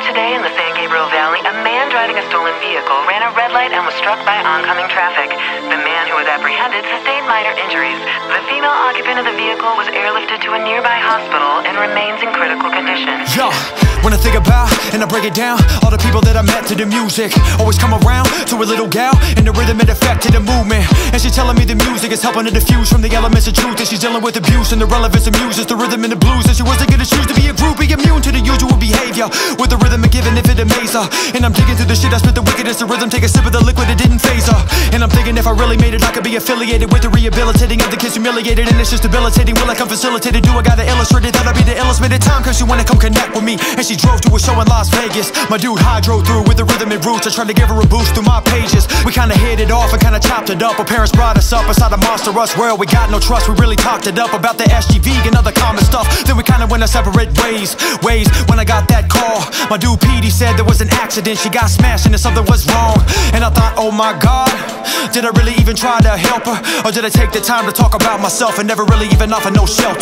today in the San Gabriel Valley, a man driving a stolen vehicle ran a red light and was struck by oncoming traffic. The man who was apprehended sustained minor injuries. The female occupant of the vehicle was airlifted to a nearby hospital and remains in critical condition. Yo, when I think about and I break it down, all the people that I met to the music always come around to a little gal, and the rhythm it affected the movement. And she telling me the music is helping to diffuse from the elements of truth, and she's dealing with abuse and the relevance of music, the rhythm and the blues. And she wasn't gonna choose to be a groupie, immune to the usual behavior, with the rhythm and giving if it amaze her. And I'm digging through the shit, I spit the wickedest, the rhythm, take a sip of the liquid, it didn't phase her. And I'm thinking if I really made it, I could be affiliated with the rehabilitating of the kids humiliated, and it's just debilitating. Will I come facilitated? Do I gotta illustrate it? Thought I'd be the illest, but the time comes she wanna come connect with me, and she drove to a show in Las Vegas. My dude hydro through with the rhythm and roots. I tried to give her a boost through my pages. We kinda hit it off and kinda chopped it up. Our parents brought us up inside a Monster Us world. We got no trust, we really talked it up about the SGV and other common stuff. Then we kinda went our separate ways. When I got that call, my dude Petey said there was an accident. She got smashed and something was wrong. And I thought, oh my God, did I really even try to help her? Or did I take the time to talk about myself and never really even offer no shelter?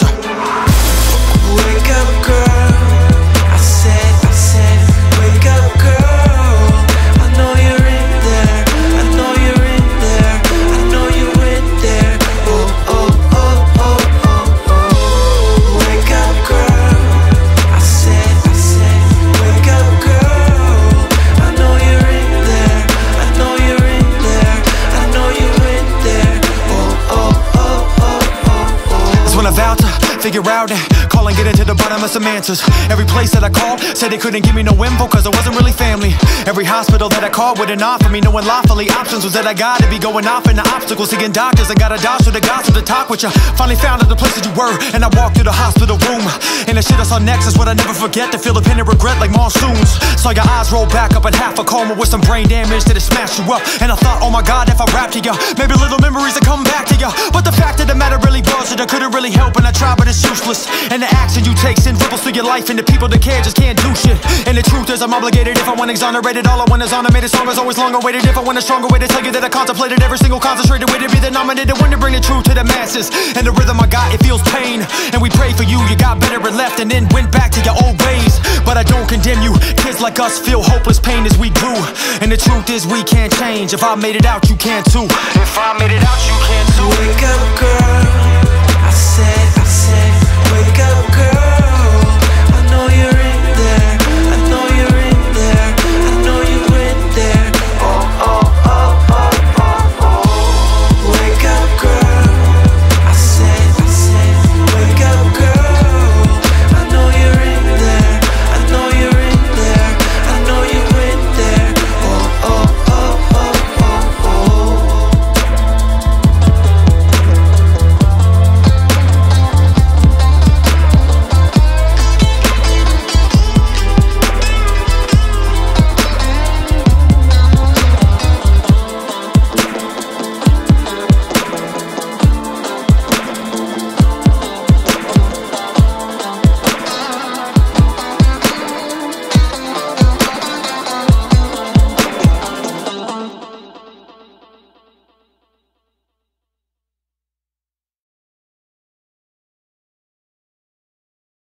Wake up, girl. I said, wake up, girl. I know you're in there. I know you're in there. I know you're in there. Oh, oh, oh, oh, oh, oh. Wake up, girl. I said, wake up, girl. I know you're in there. I know you're in there. I know you're in there. Oh, oh, oh, oh, oh, oh. That's when I vowed to figure out and call and get into the bottom of some answers. Every place that I called said they couldn't give me no info cause I wasn't really family. Every hospital that I called wouldn't offer me no unlawfully options. Was that I gotta be going off in the obstacles, seeing doctors. I got a dodge to the gossip to talk with you. Finally found out the place that you were, and I walked through the hospital room. And the shit I saw next is what I never forget, the feel of pain and regret like monsoons. Saw your eyes roll back up in half a coma with some brain damage that it smashed you up. And I thought, oh my God, if I rap to you, maybe little memories will come back to you. But the fact of the matter really was that I couldn't really help, and I tried, but it's useless. And the action you take send ripples through your life, and the people that care just can't do shit. And the truth is I'm obligated if I want exonerated. All I want is honor, made a song is always long awaited. If I want a stronger way to tell you that I contemplated every single concentrated way to be the nominated one to bring the truth to the masses. And the rhythm I got, it feels pain. And we pray for you, you got better and left, and then went back to your old ways. But I don't condemn you, kids like us feel hopeless pain as we grew. And the truth is we can't change. If I made it out, you can too. If I made it out, you can too. Wake up, girl. I said, wake up, girl.